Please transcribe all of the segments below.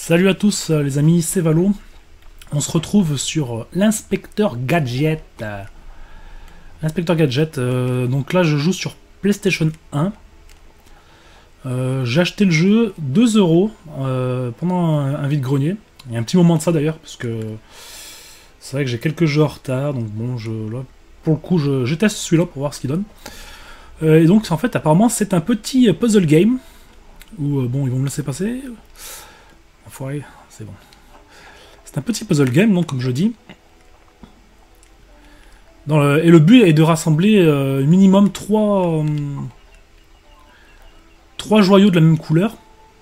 Salut à tous les amis, c'est Valo. On se retrouve sur l'inspecteur Gadget. L'inspecteur Gadget, donc là je joue sur PlayStation 1. J'ai acheté le jeu 2 euros pendant un vide-grenier. Il y a un petit moment de ça d'ailleurs, parce que c'est vrai que j'ai quelques jeux en retard, donc bon, là, pour le coup je teste celui-là pour voir ce qu'il donne. Et donc en fait apparemment c'est un petit puzzle game, où bon ils vont me laisser passer. Enfoiré, c'est bon. C'est un petit puzzle game, donc comme je dis. Et le but est de rassembler minimum 3 joyaux de la même couleur.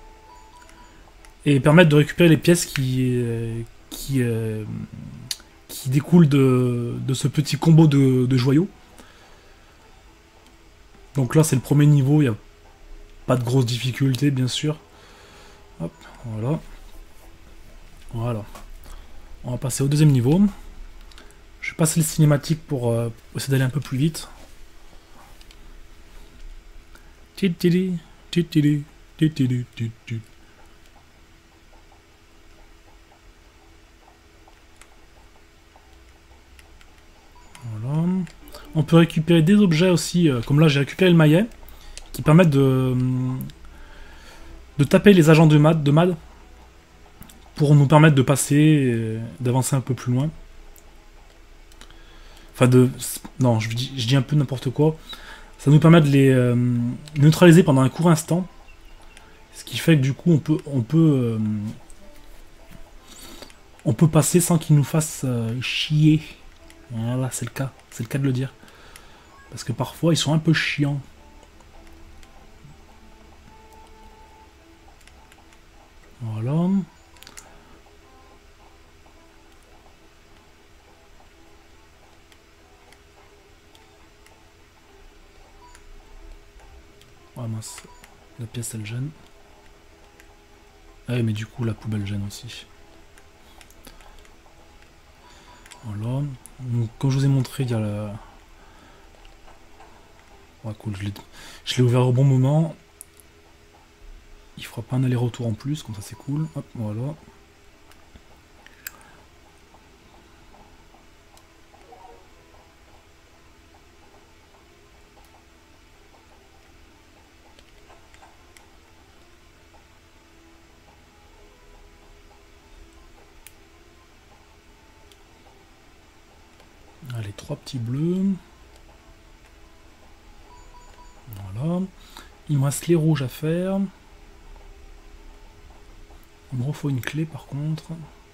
Et permettre de récupérer les pièces qui découlent de ce petit combo de joyaux. Donc là c'est le premier niveau, il n'y a pas de grosse difficulté bien sûr. Hop, voilà. Voilà. On va passer au deuxième niveau. Je vais passer les cinématiques pour essayer d'aller un peu plus vite. Voilà. On peut récupérer des objets aussi, comme là j'ai récupéré le maillet, qui permettent de taper les agents de MAD pour nous permettre de passer, d'avancer un peu plus loin. Enfin non, je dis un peu n'importe quoi. Ça nous permet de les neutraliser pendant un court instant. Ce qui fait que du coup on peut passer sans qu'ils nous fassent chier. Voilà, c'est le cas de le dire. Parce que parfois ils sont un peu chiants. Voilà. Ah mince, la pièce elle gêne. Ah oui, mais du coup la poubelle gêne aussi. Voilà. Donc, comme je vous ai montré, il y a la... Ah cool, je l'ai ouvert au bon moment. Il fera pas un aller-retour en plus, comme ça c'est cool. Hop, voilà. Allez, 3 petits bleus. Voilà. Il me reste les rouges à faire. Il me refaut une clé par contre.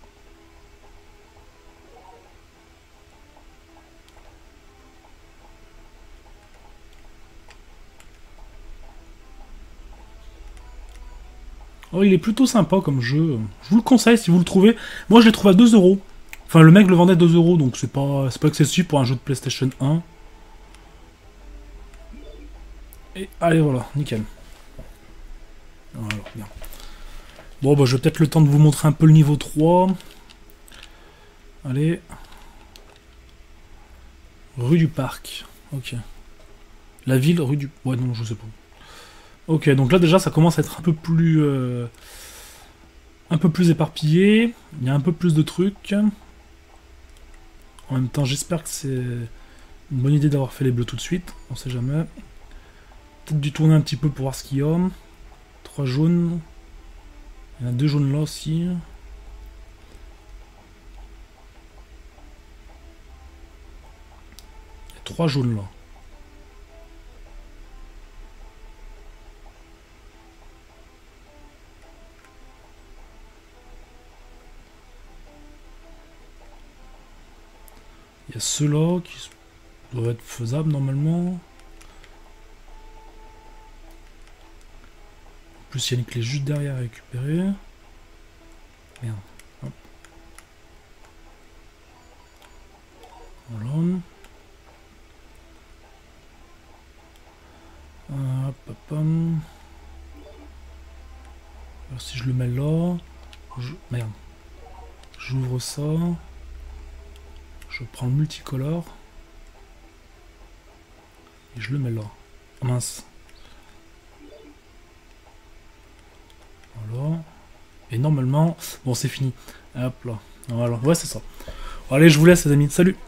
Oh, il est plutôt sympa comme jeu. Je vous le conseille si vous le trouvez. Moi je l'ai trouvé à 2 euros. Enfin le mec le vendait à 2 euros, donc c'est pas excessif pour un jeu de PlayStation 1. Et allez voilà, nickel. Voilà, bien. Bon bah j'ai peut-être le temps de vous montrer un peu le niveau 3. Allez. Rue du Parc. Ok. La ville, rue du... Ouais non, je sais pas. Ok, donc là déjà ça commence à être un peu plus éparpillé. Il y a un peu plus de trucs. En même temps, j'espère que c'est une bonne idée d'avoir fait les bleus tout de suite. On sait jamais. Peut-être dû tourner un petit peu pour voir ce qu'il y a. 3 jaunes. Il y en a 2 jaunes là aussi. Il y a 3 jaunes là. Il y a ceux-là qui doivent être faisables normalement. En plus, il y a une clé juste derrière à récupérer. Merde. Hop. Voilà. Hop, hop, hop. Alors si je le mets là... Merde. J'ouvre ça. Je prends le multicolore. Et je le mets là. Oh, mince. Voilà. Et Et normalement, bon, c'est fini. Hop là. Voilà, ouais, c'est ça. Bon, allez, je vous laisse, les amis. Salut!